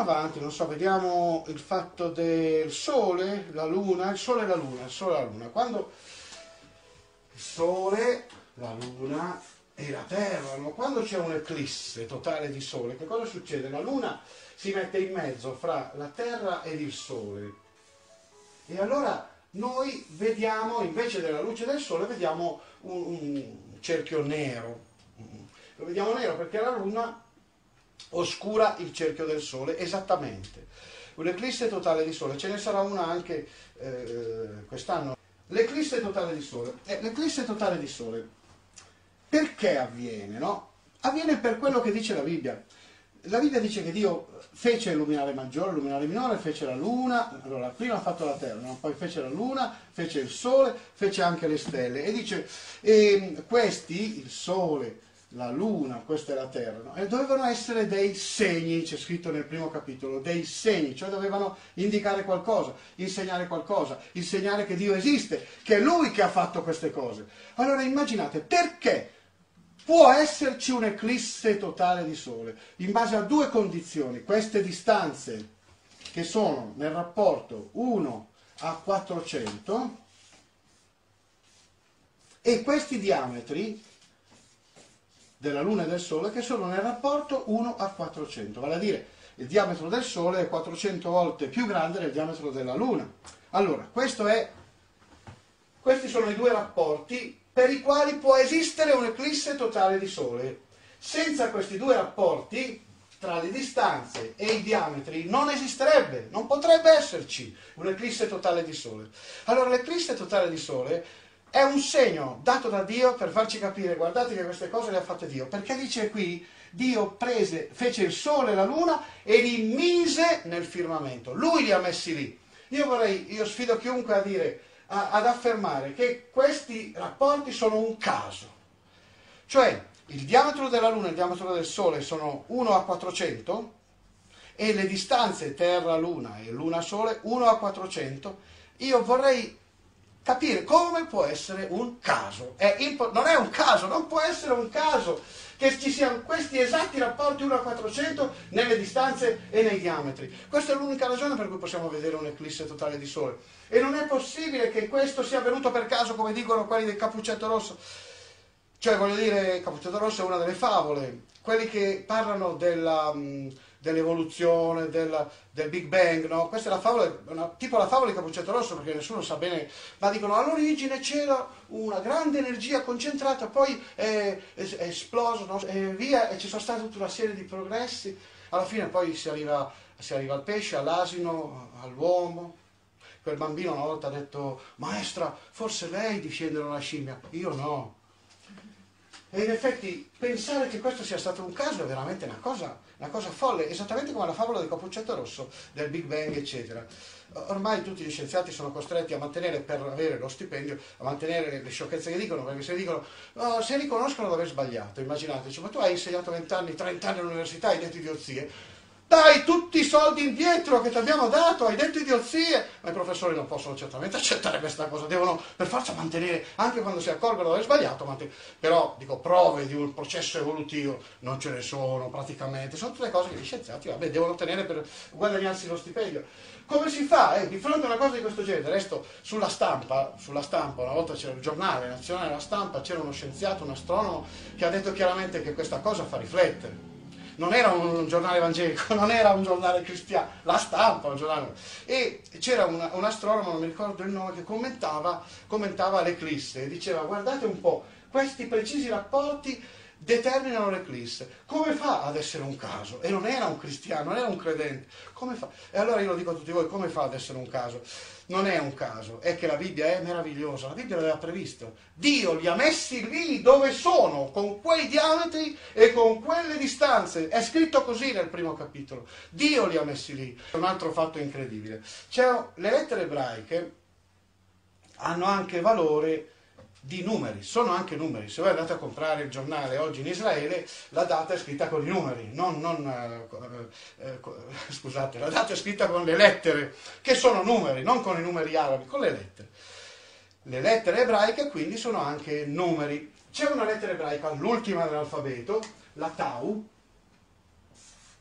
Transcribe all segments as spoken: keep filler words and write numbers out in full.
avanti, non so, vediamo il fatto del Sole, la Luna, il Sole e la Luna, il Sole e la Luna. Quando il Sole, la Luna e la Terra, no? Quando c'è un'eclisse totale di Sole, che cosa succede? La Luna si mette in mezzo fra la Terra ed il Sole. E allora noi vediamo, invece della luce del Sole, vediamo un, un cerchio nero. Lo vediamo nero perché la Luna oscura il cerchio del Sole, esattamente. Un'eclisse totale di Sole, ce ne sarà una anche eh, quest'anno. L'eclisse totale di Sole. Eh, l'eclisse totale di Sole, perché avviene? No? Avviene per quello che dice la Bibbia. La Bibbia dice che Dio fece il luminare maggiore, il luminare minore, fece la Luna, allora prima ha fatto la Terra, no? Poi fece la Luna, fece il Sole, fece anche le stelle. E dice, e questi, il Sole, la Luna, questa è la Terra, no? E dovevano essere dei segni, c'è scritto nel primo capitolo, dei segni, cioè dovevano indicare qualcosa, insegnare qualcosa, insegnare che Dio esiste, che è Lui che ha fatto queste cose. Allora immaginate, perché può esserci un'eclisse totale di Sole? In base a due condizioni, queste distanze che sono nel rapporto uno a quattrocento e questi diametri della Luna e del Sole che sono nel rapporto uno a quattrocento, vale a dire il diametro del Sole è quattrocento volte più grande del diametro della Luna. Allora, questo è, questi sono i due rapporti per i quali può esistere un'eclisse totale di Sole. Senza questi due rapporti, tra le distanze e i diametri, non esisterebbe, non potrebbe esserci un'eclisse totale di Sole. Allora, l'eclisse totale di Sole è un segno dato da Dio per farci capire, guardate che queste cose le ha fatte Dio, perché dice qui, Dio prese, fece il Sole e la Luna e li mise nel firmamento, Lui li ha messi lì. Io vorrei, io sfido chiunque a dire, a, ad affermare che questi rapporti sono un caso, cioè il diametro della Luna e il diametro del Sole sono uno a quattrocento e le distanze Terra-Luna e Luna-Sole uno a quattrocento, io vorrei capire come può essere un caso. È non è un caso, non può essere un caso che ci siano questi esatti rapporti uno a quattrocento nelle distanze e nei diametri. Questa è l'unica ragione per cui possiamo vedere un'eclisse totale di Sole. E non è possibile che questo sia avvenuto per caso, come dicono quelli del Cappuccetto Rosso. Cioè, voglio dire, Cappuccetto Rosso è una delle favole, quelli che parlano della... dell'evoluzione, del, del Big Bang, no? Questa è la favola, una, tipo la favola di Cappuccetto Rosso, perché nessuno sa bene, ma dicono all'origine c'era una grande energia concentrata, poi è, è, è esploso, no? E via, e ci sono stati tutta una serie di progressi, alla fine poi si arriva, si arriva al pesce, all'asino, all'uomo. Quel bambino una volta ha detto, maestra, forse lei discende da una scimmia, io no. E in effetti pensare che questo sia stato un caso è veramente una cosa, una cosa folle, esattamente come la favola del Cappuccetto Rosso, del Big Bang, eccetera. Ormai tutti gli scienziati sono costretti a mantenere, per avere lo stipendio, a mantenere le sciocchezze che dicono, perché se dicono, no, se riconoscono di aver sbagliato, immaginateci, ma tu hai insegnato venti anni, trenta anni all'università, hai detto idiozie, dai tutti i soldi indietro che ti abbiamo dato, hai detto idiozie, ma i professori non possono certamente accettare questa cosa, devono per forza mantenere, anche quando si accorgono di aver sbagliato, mantenere. Però dico, prove di un processo evolutivo non ce ne sono praticamente, sono tutte cose che gli scienziati vabbè, devono ottenere per guadagnarsi lo stipendio. Come si fa eh, di fronte a una cosa di questo genere? Resto sulla stampa, sulla stampa, una volta c'era il giornale nazionale, la stampa, c'era uno scienziato, un astronomo che ha detto chiaramente che questa cosa fa riflettere. Non era un giornale evangelico, non era un giornale cristiano, la stampa, un giornale. E c'era una, un astronomo, non mi ricordo il nome, che commentava, commentava l'eclisse e diceva, guardate un po', questi precisi rapporti determinano l'eclisse. Come fa ad essere un caso? E non era un cristiano, non era un credente. Come fa? E allora io lo dico a tutti voi, come fa ad essere un caso? Non è un caso, è che la Bibbia è meravigliosa, la Bibbia l'aveva previsto. Dio li ha messi lì dove sono, con quei diametri e con quelle distanze. È scritto così nel primo capitolo. Dio li ha messi lì. Un altro fatto incredibile. Cioè, le lettere ebraiche hanno anche valore di numeri, sono anche numeri. Se voi andate a comprare il giornale oggi in Israele, la data è scritta con i numeri, non, non eh, eh, scusate, la data è scritta con le lettere, che sono numeri, non con i numeri arabi, con le lettere. Le lettere ebraiche quindi sono anche numeri. C'è una lettera ebraica, l'ultima dell'alfabeto, la Tau,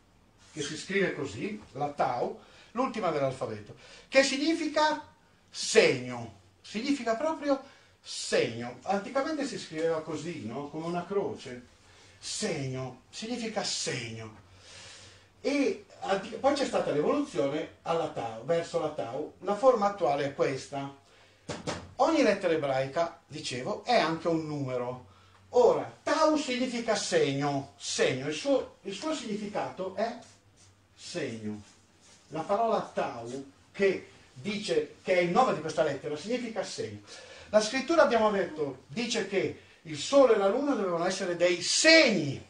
che si scrive così, la tau, l'ultima dell'alfabeto, che significa segno, significa proprio segno. Anticamente si scriveva così, no? Come una croce. Segno, significa segno. E poi c'è stata l'evoluzione alla tau, verso la tau. La forma attuale è questa. Ogni lettera ebraica, dicevo, è anche un numero. Ora, tau significa segno, segno, il suo, il suo significato è segno. La parola tau, che dice che è il nome di questa lettera, significa segno. La scrittura, abbiamo detto, dice che il sole e la luna dovevano essere dei segni.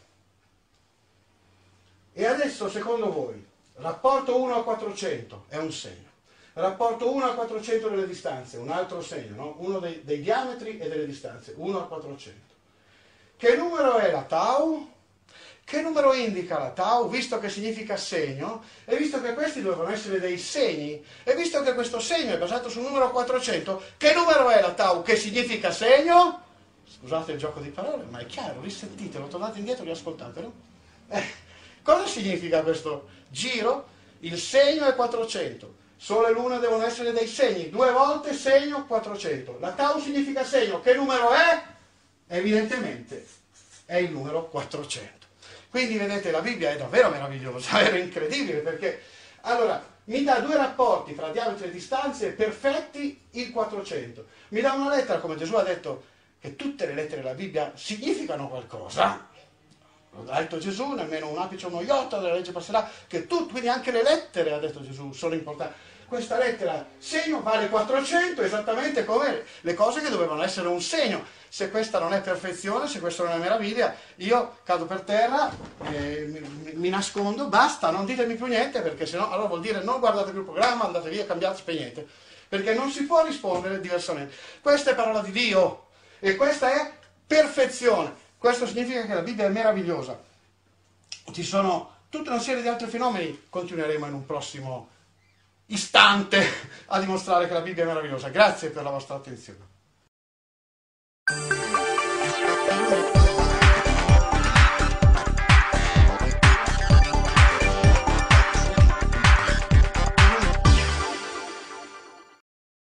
E adesso, secondo voi, rapporto uno a quattrocento è un segno. Rapporto uno a quattrocento delle distanze, un altro segno, no? Uno dei, dei diametri e delle distanze, uno a quattrocento. Che numero è la tau? Che numero indica la tau, visto che significa segno, e visto che questi dovevano essere dei segni, e visto che questo segno è basato sul numero quattrocento, che numero è la tau che significa segno? Scusate il gioco di parole, ma è chiaro, risentitelo, tornate indietro e riascoltatelo. Eh, cosa significa questo giro? Il segno è quattrocento, Sole e Luna devono essere dei segni, due volte segno quattrocento. La tau significa segno, che numero è? Evidentemente è il numero quattrocento. Quindi vedete, la Bibbia è davvero meravigliosa, è incredibile, perché allora mi dà due rapporti fra diametri e distanze perfetti, il quattrocento. Mi dà una lettera, come Gesù ha detto, che tutte le lettere della Bibbia significano qualcosa. Ha detto Gesù, nemmeno un apice o uno iota della legge passerà, che tu, quindi anche le lettere, ha detto Gesù, sono importanti. Questa lettera segno vale quattrocento, esattamente come le cose che dovevano essere un segno. Se questa non è perfezione, se questa non è meraviglia, io cado per terra, eh, mi, mi nascondo, basta, non ditemi più niente, perché sennò allora vuol dire non guardate più il programma, andate via, cambiate, spegnete, perché non si può rispondere diversamente. Questa è parola di Dio e questa è perfezione. Questo significa che la Bibbia è meravigliosa. Ci sono tutta una serie di altri fenomeni, continueremo in un prossimo istante a dimostrare che la Bibbia è meravigliosa. Grazie per la vostra attenzione.